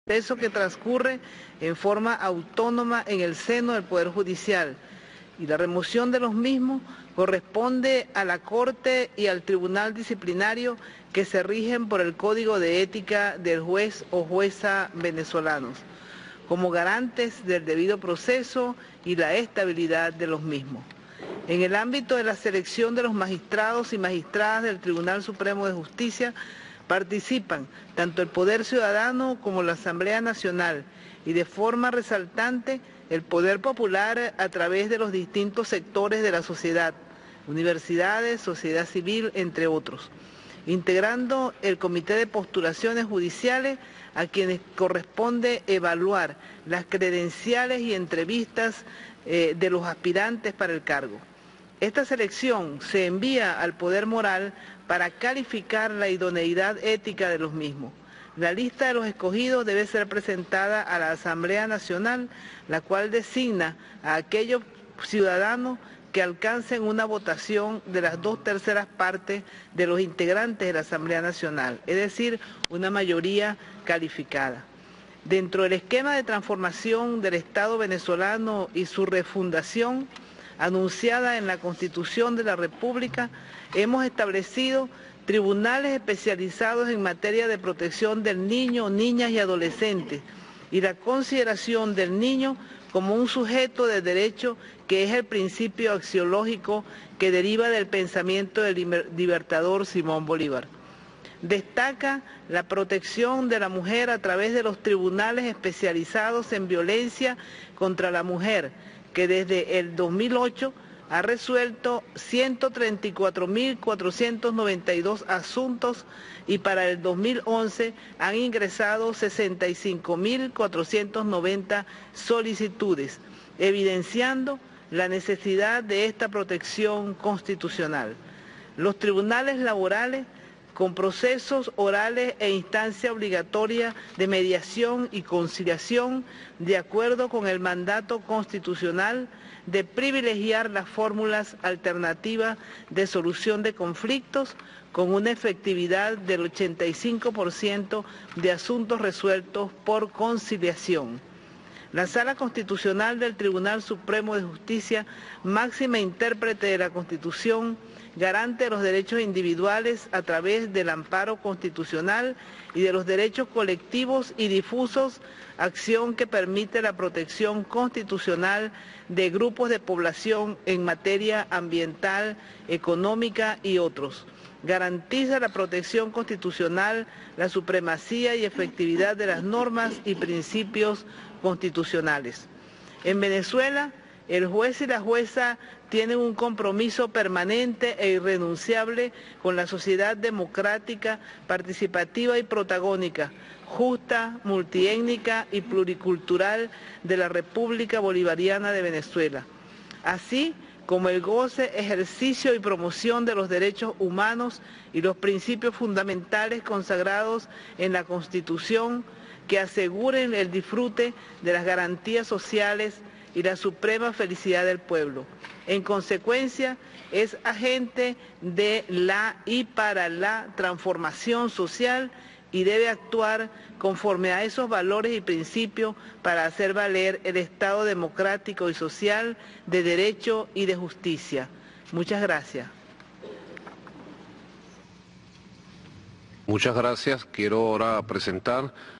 proceso que transcurre en forma autónoma en el seno del Poder Judicial, y la remoción de los mismos corresponde a la Corte y al Tribunal Disciplinario que se rigen por el Código de Ética del juez o jueza venezolanos, como garantes del debido proceso y la estabilidad de los mismos. En el ámbito de la selección de los magistrados y magistradas del Tribunal Supremo de Justicia, participan tanto el Poder Ciudadano como la Asamblea Nacional y de forma resaltante el Poder Popular a través de los distintos sectores de la sociedad, universidades, sociedad civil, entre otros, integrando el Comité de Postulaciones Judiciales a quienes corresponde evaluar las credenciales y entrevistas de los aspirantes para el cargo. Esta selección se envía al Poder Moral para calificar la idoneidad ética de los mismos. La lista de los escogidos debe ser presentada a la Asamblea Nacional, la cual designa a aquellos ciudadanos que alcancen una votación de las 2/3 partes de los integrantes de la Asamblea Nacional, es decir, una mayoría calificada. Dentro del esquema de transformación del Estado venezolano y su refundación, anunciada en la Constitución de la República, hemos establecido tribunales especializados en materia de protección del niño, niñas y adolescentes, y la consideración del niño como un sujeto de derecho que es el principio axiológico que deriva del pensamiento del libertador Simón Bolívar. Destaca la protección de la mujer a través de los tribunales especializados en violencia contra la mujer, que desde el 2008 ha resuelto 134.492 asuntos y para el 2011 han ingresado 65.490 solicitudes, evidenciando la necesidad de esta protección constitucional. Los tribunales laborales, con procesos orales e instancia obligatoria de mediación y conciliación, de acuerdo con el mandato constitucional de privilegiar las fórmulas alternativas de solución de conflictos, con una efectividad del 85% de asuntos resueltos por conciliación. La Sala Constitucional del Tribunal Supremo de Justicia, máxima intérprete de la Constitución, garante de los derechos individuales a través del amparo constitucional y de los derechos colectivos y difusos, acción que permite la protección constitucional de grupos de población en materia ambiental, económica y otros. Garantiza la protección constitucional, la supremacía y efectividad de las normas y principios constitucionales. En Venezuela, el juez y la jueza tienen un compromiso permanente e irrenunciable con la sociedad democrática, participativa y protagónica, justa, multiétnica y pluricultural de la República Bolivariana de Venezuela, así como el goce, ejercicio y promoción de los derechos humanos y los principios fundamentales consagrados en la Constitución que aseguren el disfrute de las garantías sociales y la suprema felicidad del pueblo. En consecuencia, es agente de la y para la transformación social y debe actuar conforme a esos valores y principios para hacer valer el Estado democrático y social de derecho y de justicia. Muchas gracias. Muchas gracias. Quiero ahora presentar